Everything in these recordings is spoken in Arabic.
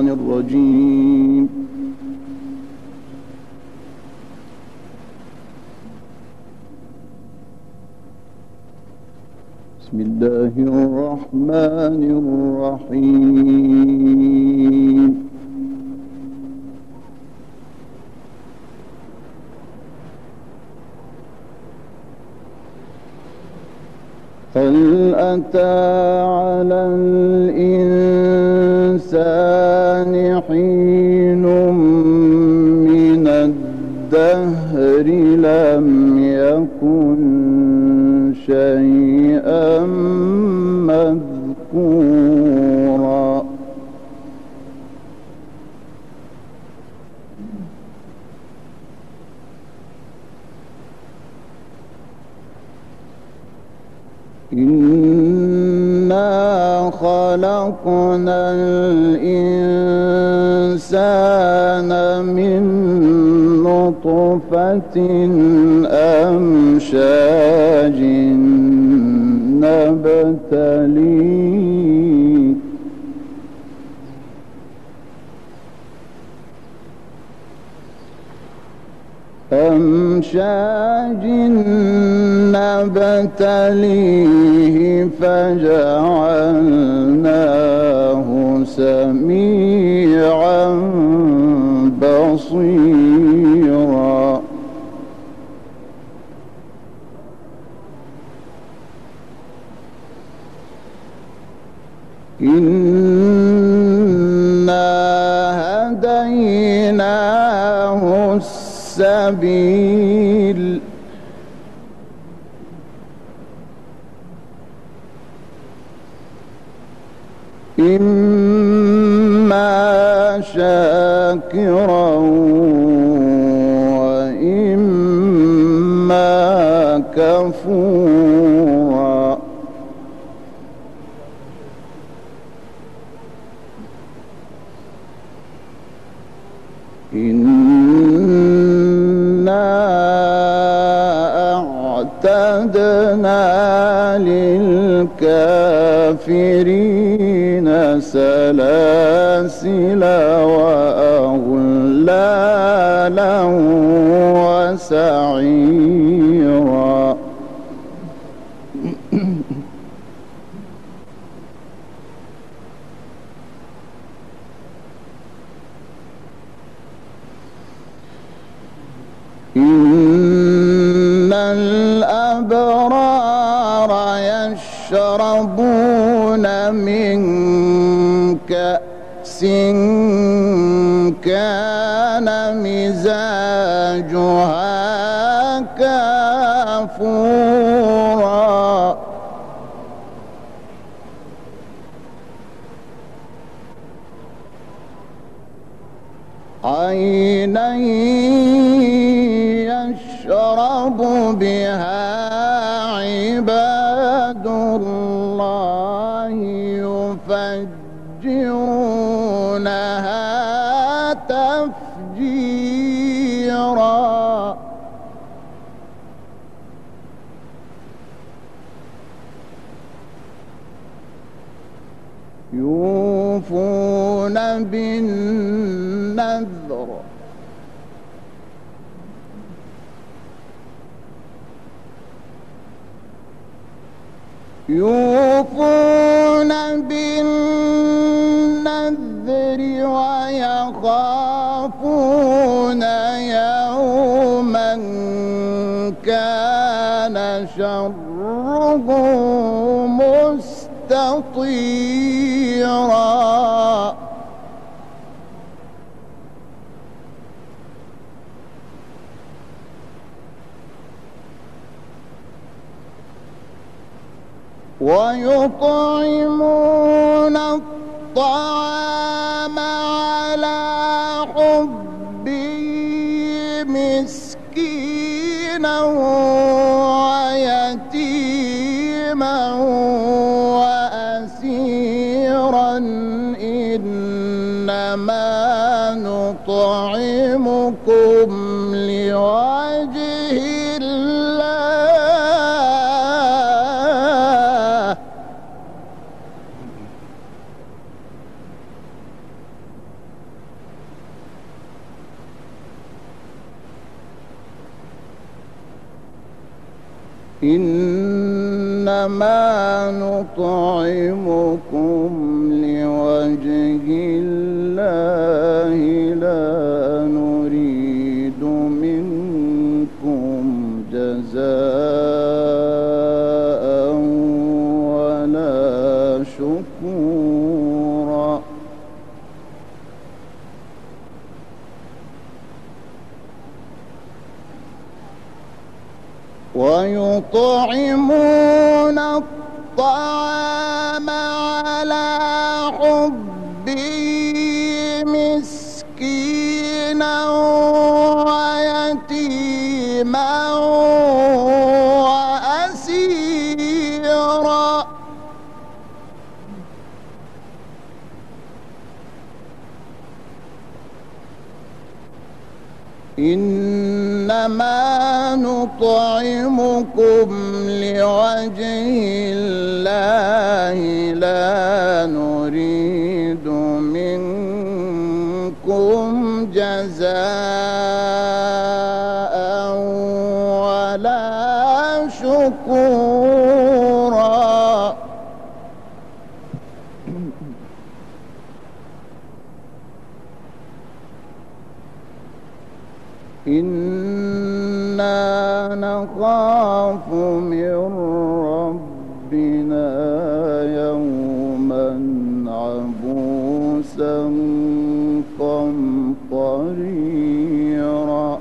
الرجيم. بسم الله الرحمن الرحيم. هل أتى على الإنسان حين من الدهر لم يكن شيئا مذكورا. إنا خلقنا الإنسان من نطفة أمشاج نبتليه فجعلناه سميعا بصيرا. إنا هديناه السبيل إما شاكرا وإما كفورا. إنا أعتدنا للكافرين سلاسل وأغلالا وسعيرا. إن الأبرار يشربون من كأس كان مزاجها كافورا. عينا يشرب بها عباد الله يفجرونها تفجيرا. يوفون بالنذر ويخافون يوما كان شره مستطيرا. ويطعمون الطعام على حبه مسكينا ويتيما وأسيرا. إنما نطعمكم لوجه الله إنما نطعمكم لوجه الله لا نريد منكم جزاء ولا شكورا ويطعمون الطعام على حبه مسكينا ويتيما وأسيرا إنما نطعمكم لوجه الله لا نريد منكم جزاء ولا شكورا إنا نخاف من ربنا يوما عبوسا قمطريرا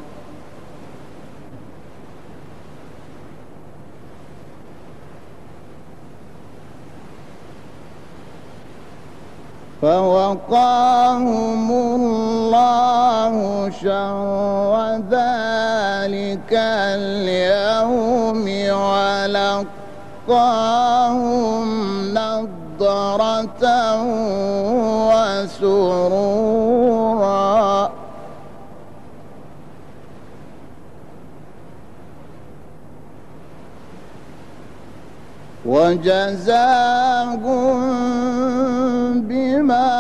فوقاهم الله شر ذلك اليوم ولقاهم نضرة وسرورا وجزاهم بما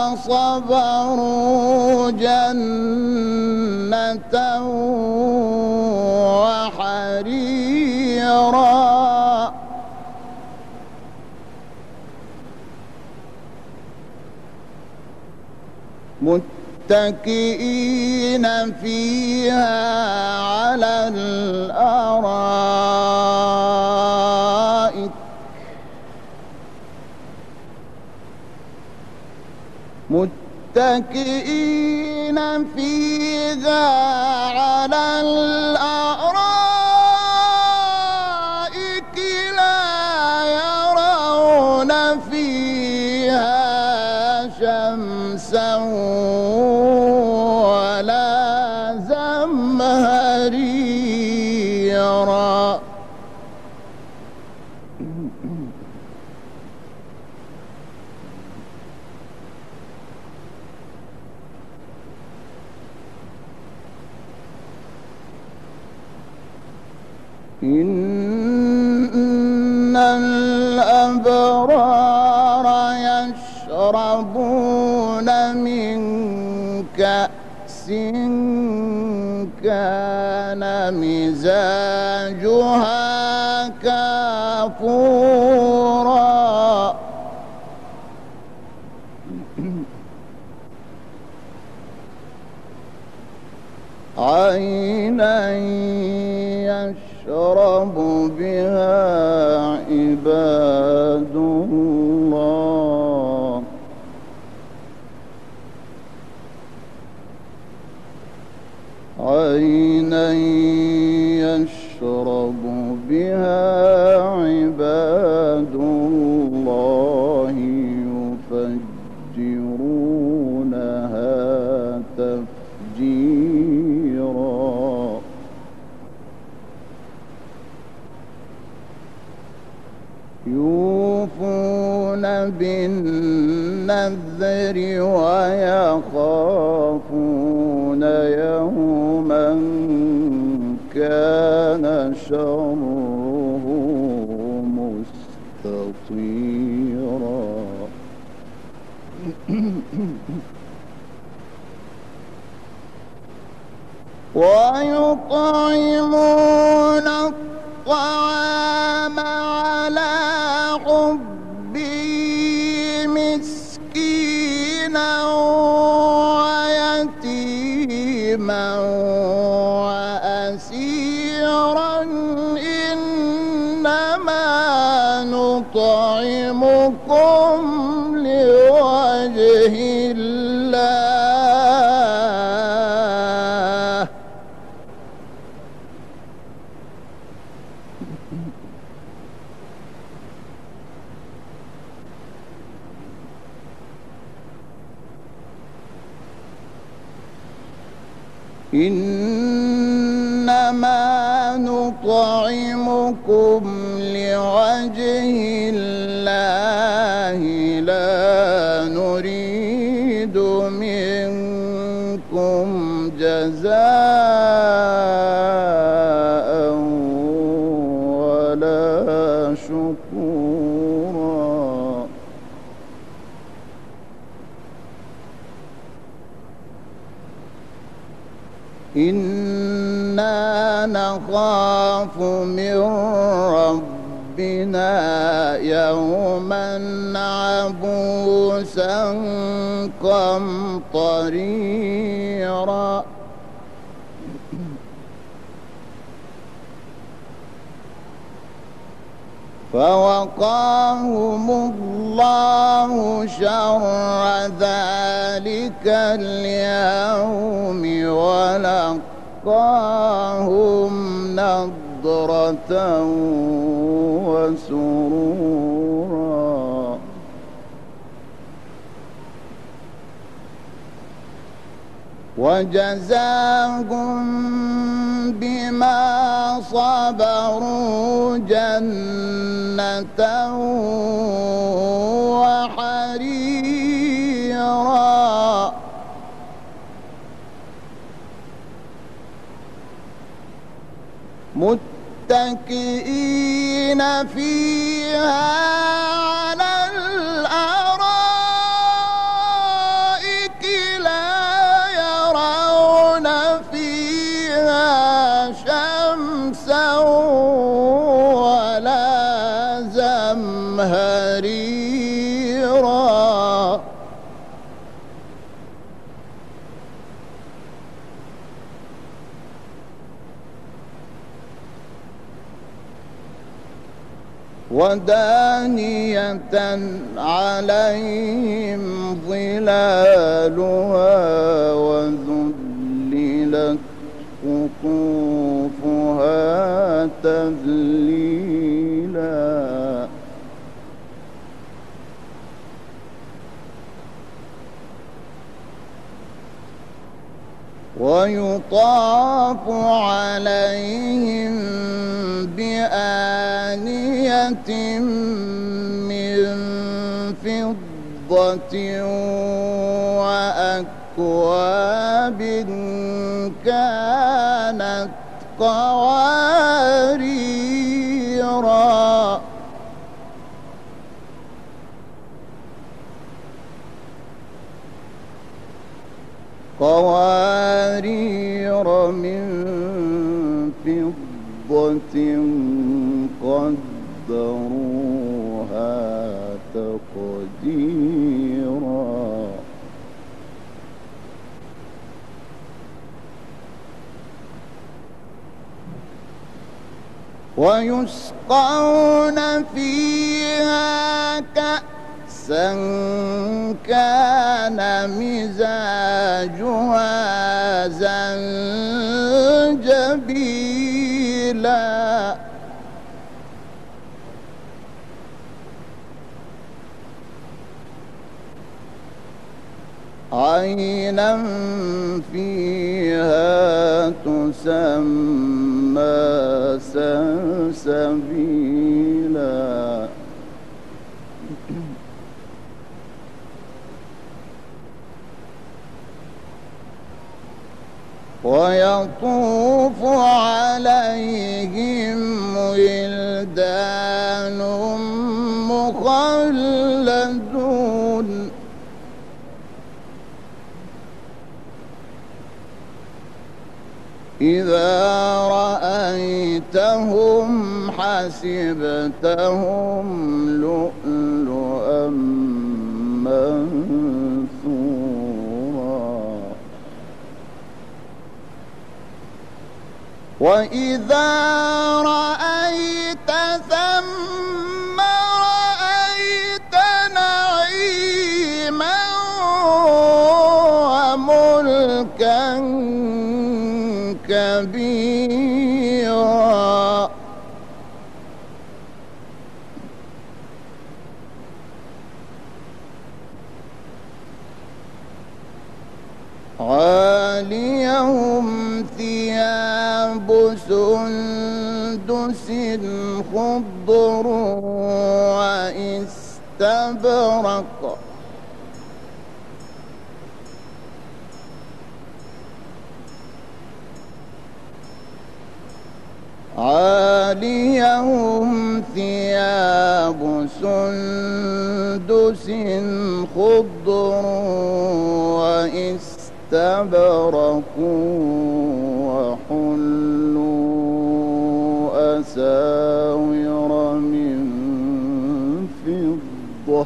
صبروا جنة وحريرا متكئين فيها على الأرائك متكئين فيها على الأرائك لا يرون فيها شمسا ولا زمهريرا إن الأبرار يشربون من كأس كان مزاجها كافورا عينا يشرب بها عباد الله عينا يشرب بها عباد الله يفجرونها تفجيرا يوفون بالنذر ويخافون يوما كان شره مستطيرا ويطعمون الطعام على حبه مسكينا ويتيما وأسيرا إنما نطعمكم لوجه الله إنما نطعمكم لوجه الله لا نريد منكم جزاء ولا شكورا إنا نخاف من ربنا يوما عبوسا قمطريرا فوقاهم الله شر ذلك اليوم ولقاهم نضرة وسرورا وجزاهم بما صبروا جنة وحريرا متكئين فيها على الأرائك لا يرون فيها شمسا ولا زمهريرا ودانية عليهم ظلالها وذللت قطوفها تذليلا ويطاف عليهم بآنية من فضة وأكواب كانت قواريرا من فضة قدروها تقديرا ويسقون فيها كأسا كان مزاجها زنجبيلا عينا فيها تسمى سلسبيلا ويطوف عليهم ولدان مخلدون إذا رأيتهم حسبتهم لؤلؤا منثورا وإذا رأيت ثم رأيت نعيما وملكا كبيرا عاليهم ثياب سندس خضر واستبرق عاليهم ثياب سندس خضر واستبرقوا وحلوا أساور من فضة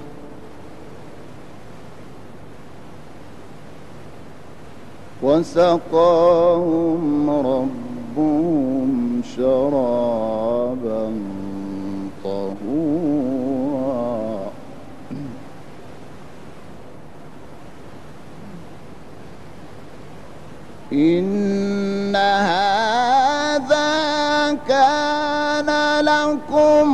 وسقاهم ربهم شرابا طهورا إن هذا كان لكم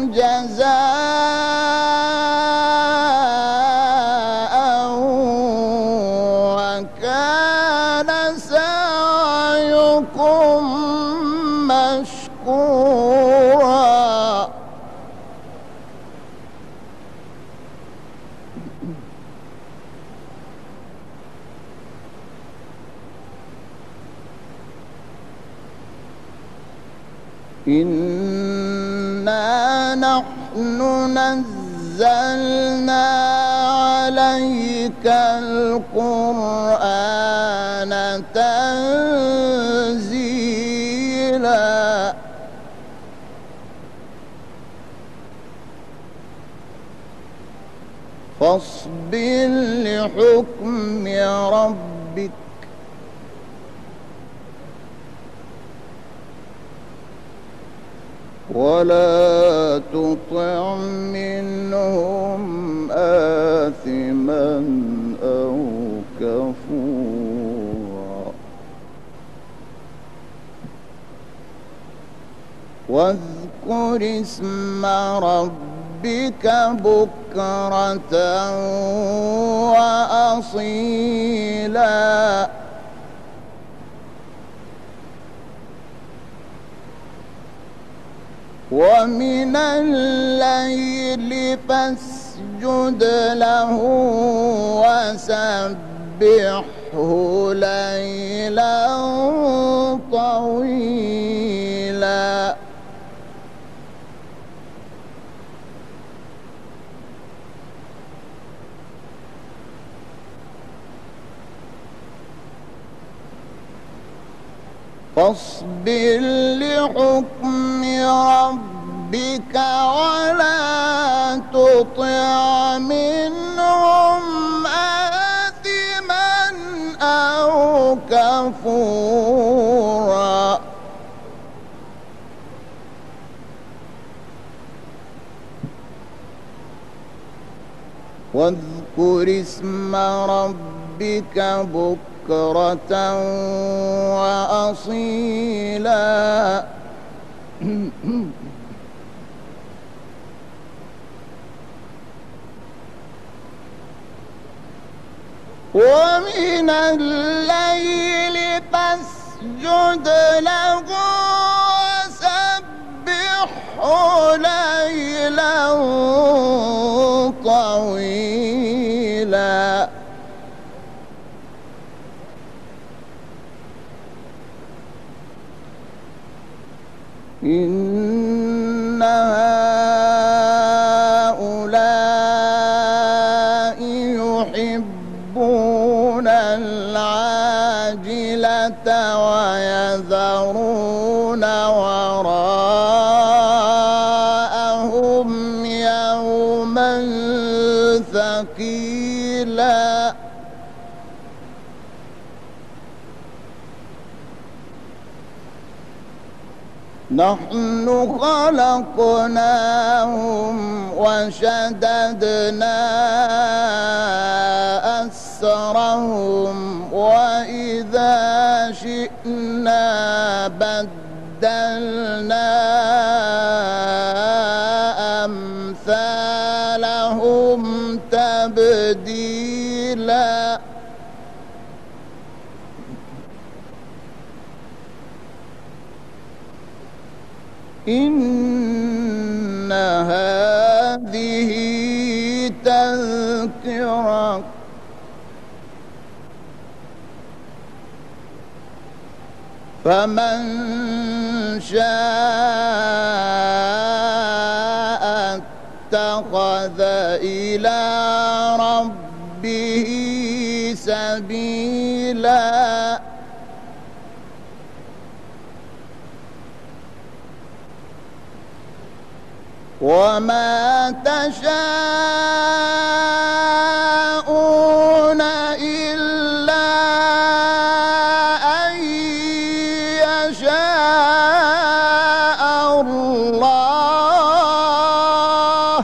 جزاء وكان سعيكم مشكورا إنا نحن نزلنا عليك القرآن تنزيلا فاصبر لحكم ربك ولا تطع منهم آثما أو كفورا واذكر اسم ربك بكرة وأصيلا ومن الليل فاسجد له وسبحه ليلا طويلا فاصبر لحكم ربك ولا تطع منهم آثما أو كفورا واذكر اسم ربك بكرة وأصيلا ومن الليل فاسجد له وسبحه ليلا طويلا إن هؤلاء يحبون العاجلة ويذرون وراءهم ثقيلا نحن خلقناهم وشددنا أسرهم وإذا شئنا بدلنا أمثالهم تبديلا إن هذه تذكرة فمن شاء اتخذ إلى ربه سبيلا وما تشاءون إلا أن يشاء الله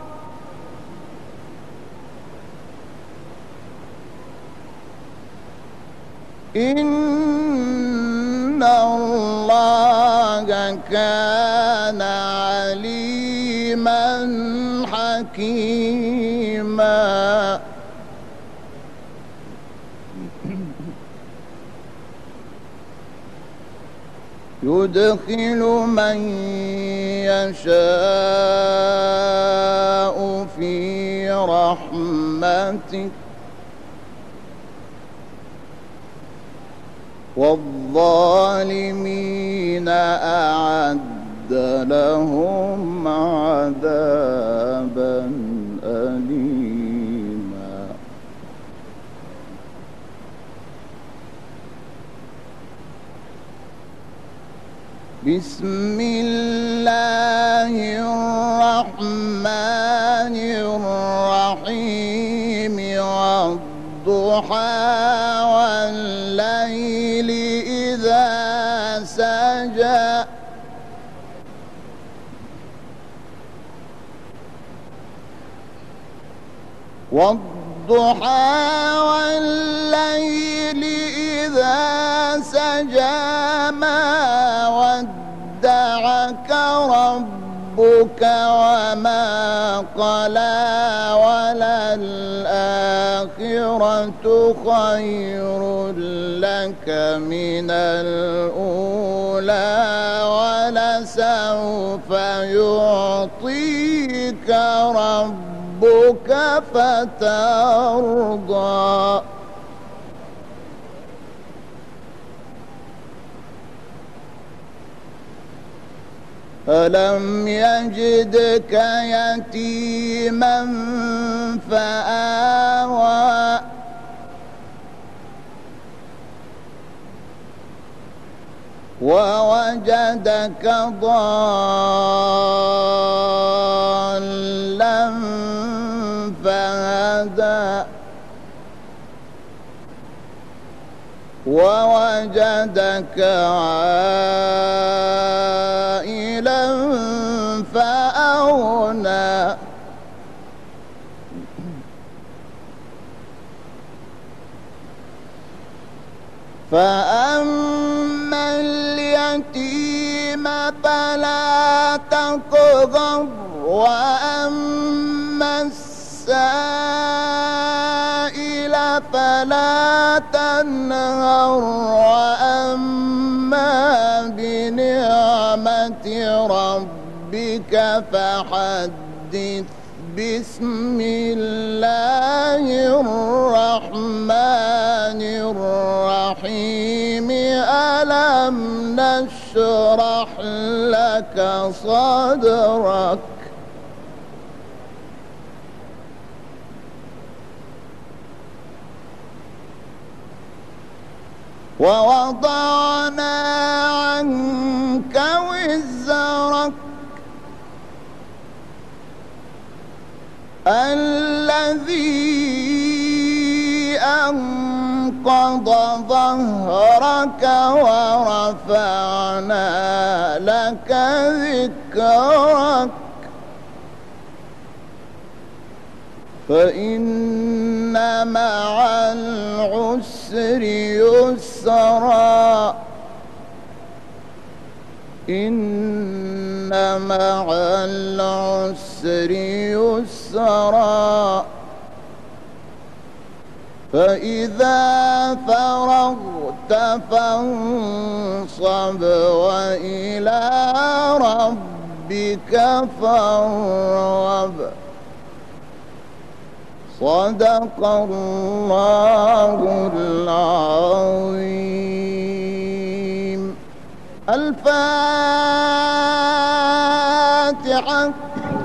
إن الله كان عليما حكيما يدخل من يشاء في رحمته والظالمين أعد لهم عذابا أليما بسم الله الرحمن الرحيم والضحى والليل إذا سجى والضحى والليل إذا سجى ما ودعك ربك وما قلى وللآخرة خير لك من الأولى ولسوف يعطيك ربك فترضى ألم يجدك يتيما فآوى ووجدك ضالا فهدى ووجدك عائلا فأغنى فأما اليتيم فلا تقهر وأما السائل فلا تنهر وأما بنعمة ربك فحدث بسم الله الرحمن الرحيم ألم نشرح لك صدرك ووضعنا عنك وزرك الذي الذي أنقض ظهرك ورفعنا لك ذكرك فإن مع العسر يسرا إن مع العسر يسرا فإذا فرغت فانصب وإلى ربك فارغب صدق الله العظيم. الفاتحة.